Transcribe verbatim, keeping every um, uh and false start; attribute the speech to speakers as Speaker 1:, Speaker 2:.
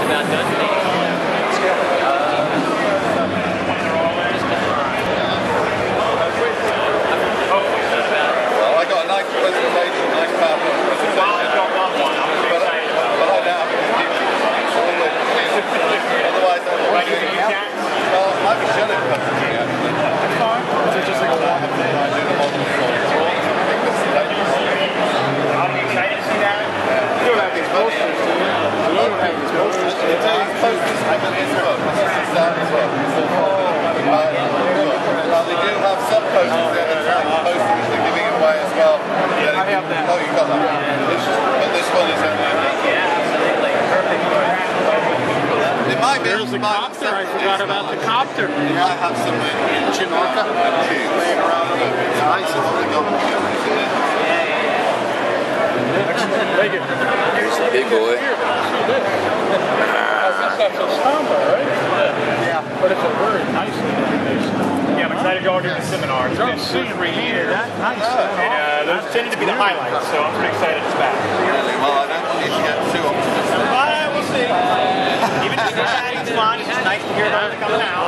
Speaker 1: about done today.
Speaker 2: Well, I got a nice presentation, nice PowerPoint presentation. Well, I got one one. I'm but, I, but I don't have to keep it. Otherwise, I would be well, I might be shelling customers actually. That's fine. It's just like a warm-up thing. I do the model for it.
Speaker 3: I'll be excited to see that.
Speaker 2: You don't have these posters, do you? You don't have these posters. These posters have in this book. This is that as well. Now they do have some posters that are like posters they're giving away as well.
Speaker 3: Yeah, I have that.
Speaker 2: Oh, you got that. This, but this one is only.
Speaker 1: Yeah, absolutely. Perfect.
Speaker 2: It might be.
Speaker 3: There's the copter. I forgot about the copter.
Speaker 2: You might have some in Chinorca laying around. It's nice. It's all got together.
Speaker 3: Thank you.
Speaker 4: Big boy.
Speaker 3: That's a samba, right? Yeah. But it's a very nice invitation. Yeah, I'm excited to go to the seminar. It's been two, three years.
Speaker 5: That's nice.
Speaker 3: And uh, those tended to be the highlights, so I'm pretty excited it's back.
Speaker 2: Really? Well, I don't want you to get too optimistic.
Speaker 3: But we'll see. Even if it's fun, it's nice to hear about it coming out.